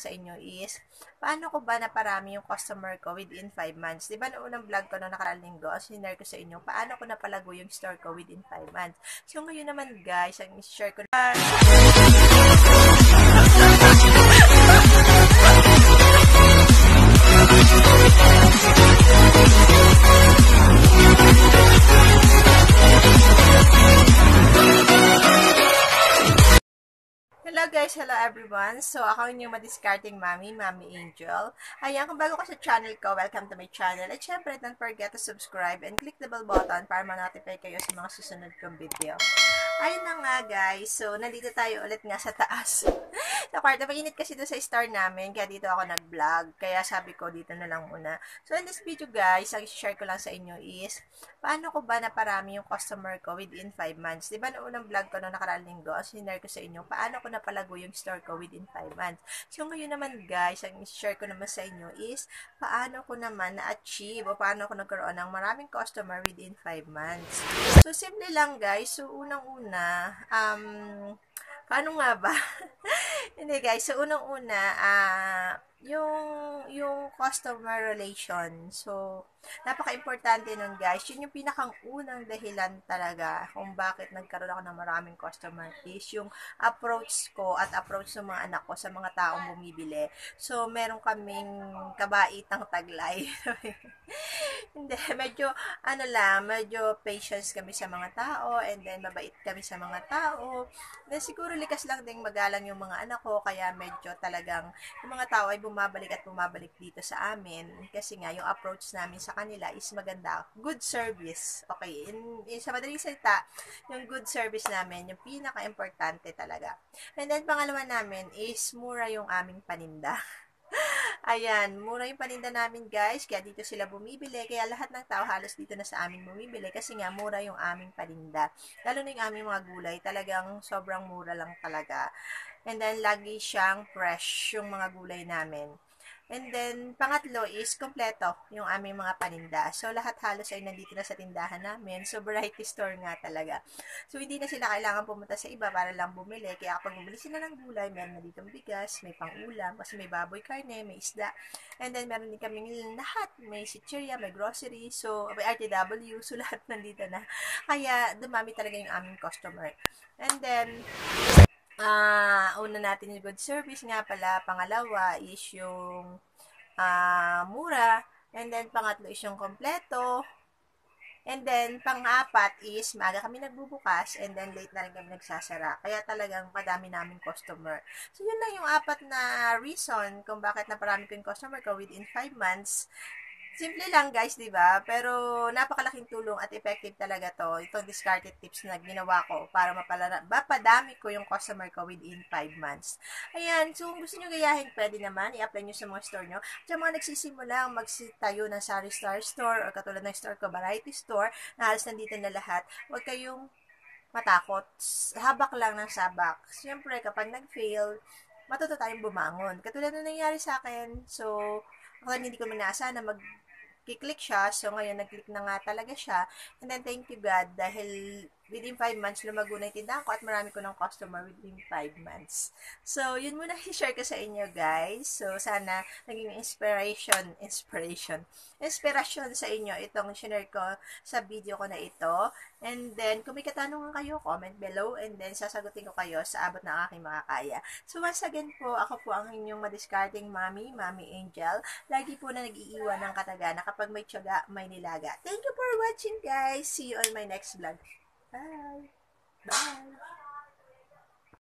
sa inyo is, paano ko ba naparami yung customer ko within 5 months? Di ba noong unang vlog ko noong nakaraang linggo, sinare ko sa inyo, paano ko napalago yung store ko within 5 months? So ngayon naman guys, ang share ko na hello guys, hello everyone. So, ako yung madiscarding Mami Angel. Ayan, kung bago ka sa channel ko, welcome to my channel. At syempre, don't forget to subscribe and click the bell button para ma-notify kayo sa mga susunod kong video. Ayun na nga guys, so nandito tayo ulit nga sa taas. Sa kwarto, mainit kasi doon sa store namin, kaya dito ako nag-vlog. Kaya sabi ko, dito na lang muna. So, in this video guys, ang share ko lang sa inyo is, paano ko ba naparami yung customer ko within 5 months? Diba noong unang vlog ko noong nakaraang linggo, sinare ko sa inyo, paano ko napalago yung store ko within 5 months? So, ngayon naman guys, ang share ko naman sa inyo is, paano ko naman na-achieve o paano ko nagkaroon ng maraming customer within 5 months. So, simple lang guys. So, unang-una, paano nga ba? Hindi guys, so unang-una, yung customer relation. So, napaka-importante nun guys. Yun yung pinakang unang dahilan talaga kung bakit nagkaroon ako ng maraming customer is yung approach ko at approach ng mga anak ko sa mga taong bumibili. So, meron kaming kabaitang taglay. Hindi, medyo patience kami sa mga tao and then mabait kami sa mga tao. Then siguro likas lang ding magalang yung mga anak ko kaya medyo talagang yung mga tao ay bumabalik at bumabalik dito sa amin kasi nga yung approach namin sa kanila is maganda. Good service. Okay, sa madaling salita, yung good service namin, yung pinaka-importante talaga. And then pangalawa namin is mura yung aming paninda. Ayan, mura yung paninda namin guys, kaya dito sila bumibili, kaya lahat ng tao halos dito na sa amin bumibili kasi nga mura yung aming paninda. Lalo na yung aming mga gulay, talagang sobrang mura lang talaga. And then, lagi siyang fresh yung mga gulay namin. And then, pangatlo is kompleto yung aming mga paninda. So, lahat halos ay nandito na sa tindahan namin. So, variety store nga talaga. So, hindi na sila kailangan pumunta sa iba para lang bumili. Kaya kapag bumili sila ng gulay, meron na ditong bigas, may pang-ulam, kasi may baboy karne, may isda. And then, meron din kaming lahat. May sitcheria, may grocery, so, may RTW, so lahat nandito na. Kaya, dumami talaga yung aming customer. And then, una natin yung good service nga pala. Pangalawa is yung mura. And then, pangatlo is yung kompleto. And then, pang-apat is maaga kami nagbubukas and then late na rin kami nagsasara. Kaya talagang madami naming customer. So, yun lang yung apat na reason kung bakit naparami ko yung customer ko within 5 months. Simple lang guys, di ba? Pero napakalaking tulong at effective talaga to. Itong discarded tips na ginawa ko para mapadami ko yung customer ko within 5 months. Ayan, so kung gusto nyo gayahin, pwede naman. I-apply nyo sa mga store nyo. At sa mga nagsisimula magtayo ng Sari Star Store or katulad ng store ko, Variety Store, na halos nandito na lahat. Huwag kayong matakot. Habak lang ng sabak. Siyempre, kapag nag-fail, matuto tayong bumangon. Katulad na nangyari sa akin. So, ako hindi ko minasa na kiklik siya. So, ngayon, nag-click na nga talaga siya. And then, thank you God, dahil within 5 months, lumago na yung tindahan ko at marami ko ng customer within 5 months. So, yun muna i-share ko sa inyo, guys. So, sana naging inspiration sa inyo itong share ko sa video ko na ito. And then, kung may katanungan kayo, comment below and then sasagutin ko kayo sa abot ng aking makakaya. So, once again po, ako po ang inyong madiscarding Mami Angel. Lagi po na nag-iiwan ng kataga na kapag may tiyaga, may nilaga. Thank you for watching, guys. See you on my next vlog. Bye! Bye!